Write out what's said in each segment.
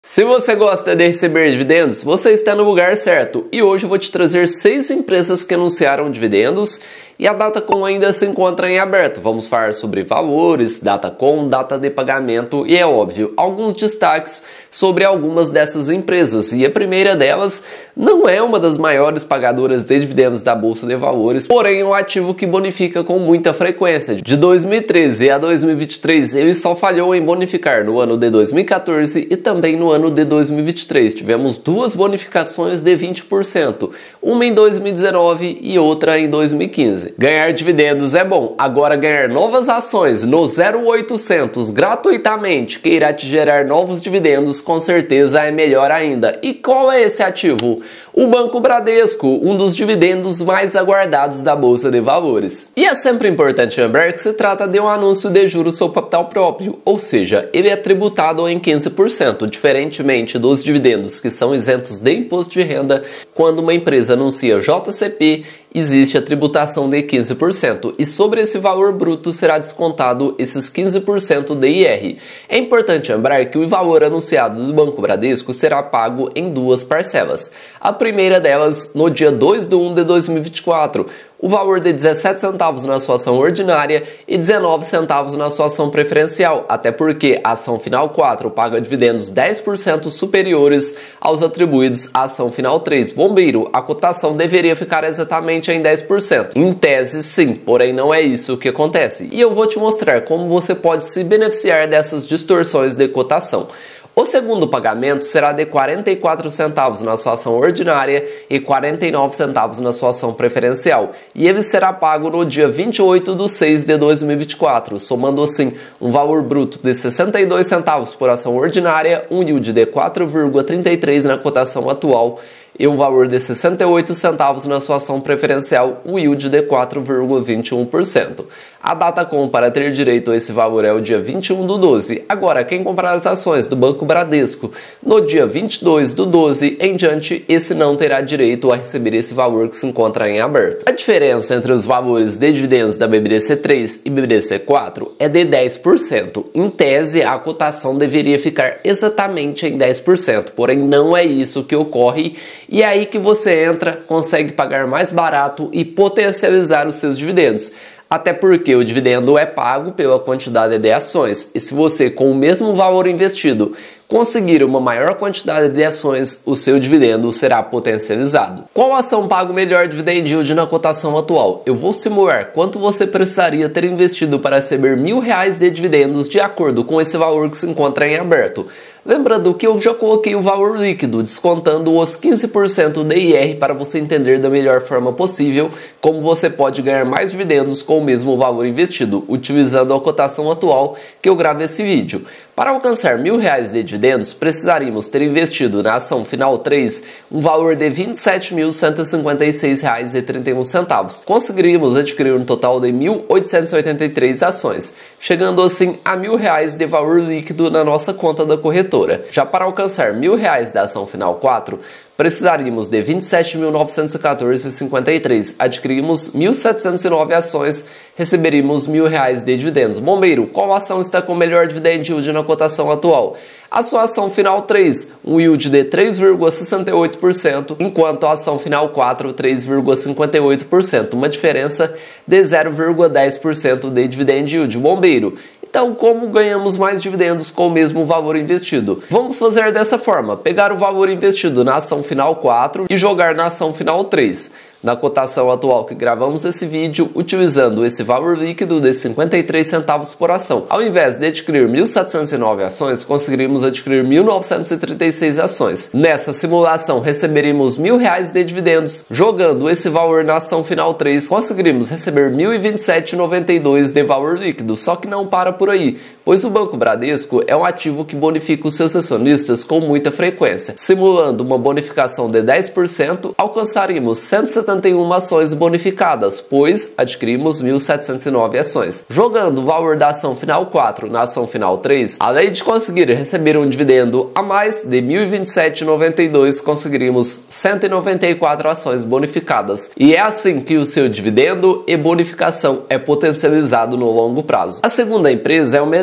Se você gosta de receber dividendos, você está no lugar certo. E hoje eu vou te trazer 6 empresas que anunciaram dividendos e a Datacom ainda se encontra em aberto. Vamos falar sobre valores, Datacom, data de pagamento e, é óbvio, alguns destaques sobre algumas dessas empresas. E a primeira delas não é uma das maiores pagadoras de dividendos da Bolsa de Valores, porém é um ativo que bonifica com muita frequência. De 2013 a 2023, ele só falhou em bonificar no ano de 2014 e também no ano de 2023. Tivemos duas bonificações de 20%, uma em 2019 e outra em 2015. Ganhar dividendos é bom, agora ganhar novas ações no 0800 gratuitamente que irá te gerar novos dividendos com certeza é melhor ainda. E qual é esse ativo? O Banco Bradesco, um dos dividendos mais aguardados da Bolsa de Valores. E é sempre importante lembrar que se trata de um anúncio de juros sobre capital próprio, ou seja, ele é tributado em 15%, diferentemente dos dividendos que são isentos de imposto de renda. Quando uma empresa anuncia JCP, existe a tributação de 15% e sobre esse valor bruto será descontado esses 15% de IR. É importante lembrar que o valor anunciado do Banco Bradesco será pago em duas parcelas. A primeira delas no dia 2/1 de 2024, o valor de 17 centavos na sua ação ordinária e 19 centavos na sua ação preferencial, até porque a ação final 4 paga dividendos 10% superiores aos atribuídos à ação final 3. Bombeiro, a cotação deveria ficar exatamente em 10%. Em tese, sim, porém não é isso que acontece. E eu vou te mostrar como você pode se beneficiar dessas distorções de cotação. O segundo pagamento será de 44 centavos na sua ação ordinária e 49 centavos na sua ação preferencial, e ele será pago no dia 28/6 de 2024, somando assim um valor bruto de 62 centavos por ação ordinária, um yield de 4,33 na cotação atual e um valor de 68 centavos na sua ação preferencial, um yield de 4,21%. A Datacom para ter direito a esse valor é o dia 21/12. Agora, quem comprar as ações do Banco Bradesco no dia 22/12 em diante, esse não terá direito a receber esse valor que se encontra em aberto. A diferença entre os valores de dividendos da BBDC3 e BBDC4 é de 10%. Em tese, a cotação deveria ficar exatamente em 10%, porém não é isso que ocorre. E é aí que você entra, consegue pagar mais barato e potencializar os seus dividendos. Até porque o dividendo é pago pela quantidade de ações. E se você, com o mesmo valor investido, conseguir uma maior quantidade de ações, o seu dividendo será potencializado. Qual ação paga o melhor dividend yield na cotação atual? Eu vou simular quanto você precisaria ter investido para receber R$1.000 de dividendos de acordo com esse valor que se encontra em aberto. Lembrando que eu já coloquei o valor líquido, descontando os 15% de IR para você entender da melhor forma possível como você pode ganhar mais dividendos com o mesmo valor investido, utilizando a cotação atual que eu gravo esse vídeo. Para alcançar R$1.000 de dividendos, precisaríamos ter investido na ação final 3 um valor de R$ 27.156,31. Conseguiríamos adquirir um total de 1.883 ações, chegando assim a R$1.000 de valor líquido na nossa conta da corretora. Já para alcançar R$1.000 da ação final 4, precisaríamos de 27.914,53. Adquirimos 1.709 ações, receberíamos R$1.000 de dividendos. Bombeiro, qual ação está com o melhor dividend yield na cotação atual? A sua ação final 3, um yield de 3,68%, enquanto a ação final 4, 3,58%, uma diferença de 0,10% de dividend yield. Bombeiro, então, como ganhamos mais dividendos com o mesmo valor investido? Vamos fazer dessa forma: pegar o valor investido na ação final 4 e jogar na ação final 3. Na cotação atual que gravamos esse vídeo, utilizando esse valor líquido de 53 centavos por ação. Ao invés de adquirir 1.709 ações, conseguiríamos adquirir 1.936 ações. Nessa simulação, receberíamos R$1.000 de dividendos. Jogando esse valor na ação final 3, conseguiríamos receber R$1.027,92 de valor líquido. Só que não para por aí, pois o Banco Bradesco é um ativo que bonifica os seus acionistas com muita frequência. Simulando uma bonificação de 10%, alcançaríamos 171 ações bonificadas, pois adquirimos 1.709 ações. Jogando o valor da ação final 4 na ação final 3, além de conseguir receber um dividendo a mais de R$1.027,92, conseguiríamos 194 ações bonificadas. E é assim que o seu dividendo e bonificação é potencializado no longo prazo. A segunda empresa é o Medellín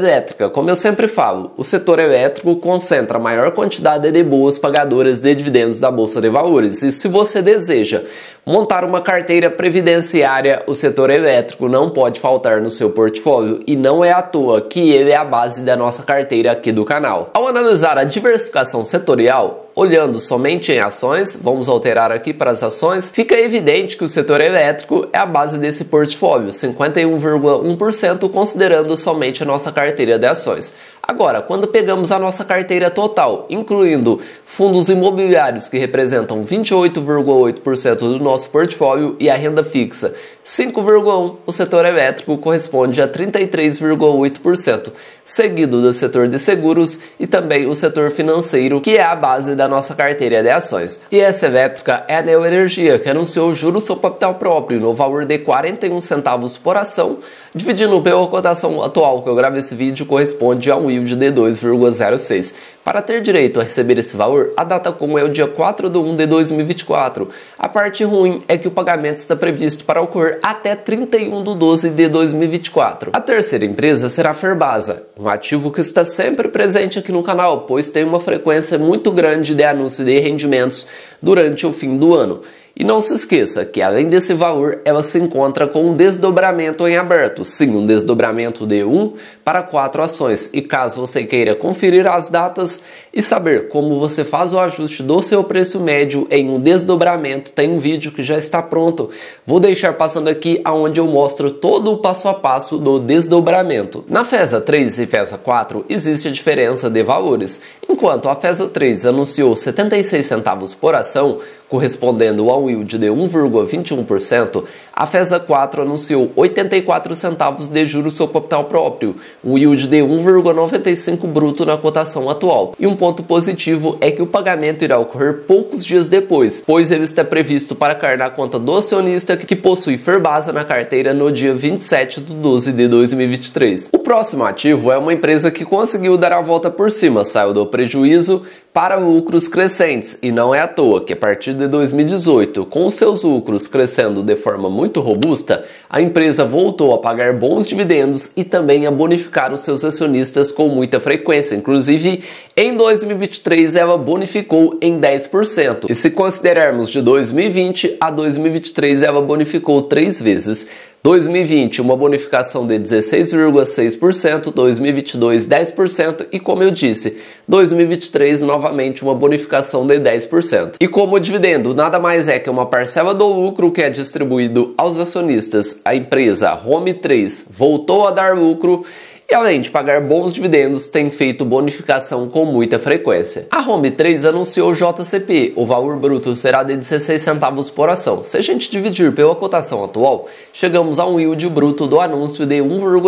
elétrica. Como eu sempre falo, o setor elétrico concentra a maior quantidade de boas pagadoras de dividendos da Bolsa de Valores. E se você deseja montar uma carteira previdenciária, o setor elétrico não pode faltar no seu portfólio, e não é à toa que ele é a base da nossa carteira aqui do canal. Ao analisar a diversificação setorial, olhando somente em ações, vamos alterar aqui para as ações, fica evidente que o setor elétrico é a base desse portfólio, 51,1% considerando somente a nossa carteira de ações. Agora, quando pegamos a nossa carteira total, incluindo fundos imobiliários que representam 28,8% do nosso portfólio e a renda fixa 5,1%, o setor elétrico corresponde a 33,8%, seguido do setor de seguros e também o setor financeiro, que é a base da nossa carteira de ações. E essa elétrica é a Neoenergia, que anunciou juros sobre capital próprio no valor de 41 centavos por ação, dividindo pela cotação atual que eu gravo esse vídeo, corresponde a um yield de 2,06. Para ter direito a receber esse valor, a data como é o dia 4/1 de 2024. A parte ruim é que o pagamento está previsto para ocorrer até 31/12 de 2024. A terceira empresa será a Ferbasa, um ativo que está sempre presente aqui no canal, pois tem uma frequência muito grande de anúncio de rendimentos durante o fim do ano. E não se esqueça que, além desse valor, ela se encontra com um desdobramento em aberto. Sim, um desdobramento de 1 para 4 ações. E caso você queira conferir as datas e saber como você faz o ajuste do seu preço médio em um desdobramento, tem um vídeo que já está pronto. Vou deixar passando aqui onde eu mostro todo o passo a passo do desdobramento. Na FESA 3 e FESA 4 existe a diferença de valores. Enquanto a FESA 3 anunciou 76 centavos por ação, correspondendo a um yield de 1,21%, a FESA 4 anunciou 84 centavos de juros sobre capital próprio, um yield de 1,95 bruto na cotação atual. E um ponto positivo é que o pagamento irá ocorrer poucos dias depois, pois ele está previsto para cair na conta do acionista que possui Ferbasa na carteira no dia 27/12 de 2023. O próximo ativo é uma empresa que conseguiu dar a volta por cima, saiu do prejuízo para lucros crescentes, e não é à toa que a partir de 2018, com seus lucros crescendo de forma muito robusta, a empresa voltou a pagar bons dividendos e também a bonificar os seus acionistas com muita frequência. Inclusive, em 2023 ela bonificou em 10%. E se considerarmos de 2020 a 2023, ela bonificou 3 vezes. 2020, uma bonificação de 16,6%, 2022, 10% e, como eu disse, 2023, novamente uma bonificação de 10%. E como o dividendo nada mais é que uma parcela do lucro que é distribuído aos acionistas, a empresa Home 3 voltou a dar lucro e, além de pagar bons dividendos, tem feito bonificação com muita frequência. A Home 3 anunciou JCP, o valor bruto será de 16 centavos por ação. Se a gente dividir pela cotação atual, chegamos a um yield bruto do anúncio de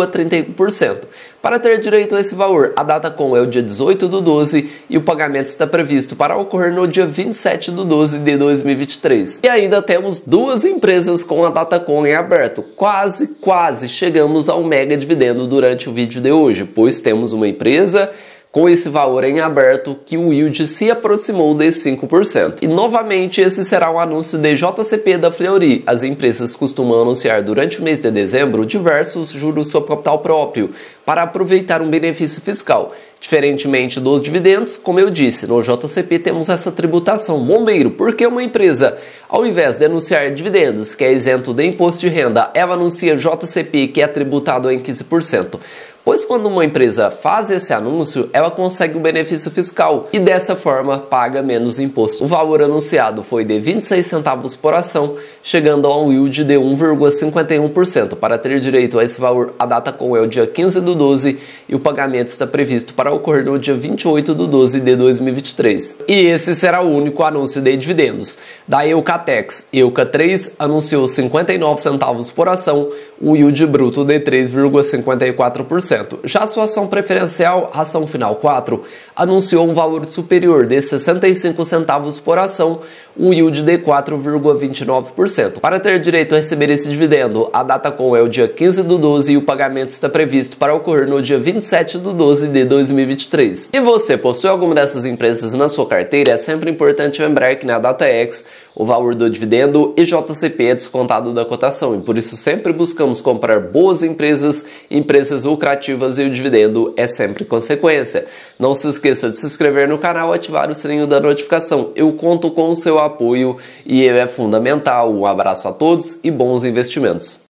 1,31%. Para ter direito a esse valor, a data com é o dia 18/12 e o pagamento está previsto para ocorrer no dia 27/12 de 2023. E ainda temos duas empresas com a data com em aberto. Quase chegamos ao mega dividendo durante o vídeo de hoje, pois temos uma empresa com esse valor em aberto que o yield se aproximou de 5%. E novamente esse será um anúncio de JCP da Fleury. As empresas costumam anunciar durante o mês de dezembro diversos juros sobre capital próprio para aproveitar um benefício fiscal. Diferentemente dos dividendos, como eu disse, no JCP temos essa tributação bombeiro, porque uma empresa, ao invés de anunciar dividendos, que é isento de imposto de renda, ela anuncia JCP, que é tributado em 15%. Pois quando uma empresa faz esse anúncio, ela consegue um benefício fiscal e dessa forma paga menos imposto. O valor anunciado foi de 26 centavos por ação, chegando a um yield de 1,51%. Para ter direito a esse valor, a data com é o dia 15/12 e o pagamento está previsto para ocorrer no dia 28/12 de 2023. E esse será o único anúncio de dividendos. Da Eucatex, Euca 3 anunciou 59 centavos por ação, um yield bruto de 3,54%. Já a sua ação preferencial, ação final 4, anunciou um valor superior de 65 centavos por ação, um yield de 4,29%. Para ter direito a receber esse dividendo, a Datacom é o dia 15/12 e o pagamento está previsto para ocorrer no dia 27/12 de 2023. E você possui alguma dessas empresas na sua carteira? É sempre importante lembrar que na DataX o valor do dividendo e JCP é descontado da cotação, e por isso sempre buscamos comprar boas empresas, empresas lucrativas, e o dividendo é sempre consequência. Não se esqueça de se inscrever no canal e ativar o sininho da notificação. Eu conto com o seu apoio e ele é fundamental. Um abraço a todos e bons investimentos.